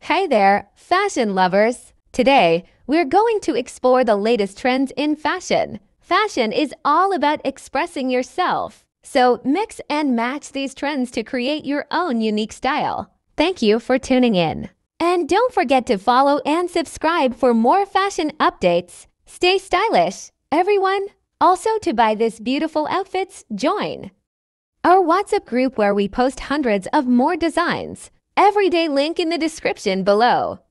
Hey there, fashion lovers! Today, we're going to explore the latest trends in fashion. Fashion is all about expressing yourself. So mix and match these trends to create your own unique style. Thank you for tuning in. And don't forget to follow and subscribe for more fashion updates. Stay stylish, everyone! Also, to buy these beautiful outfits, join our WhatsApp group where we post hundreds of more designs. Everyday link in the description below.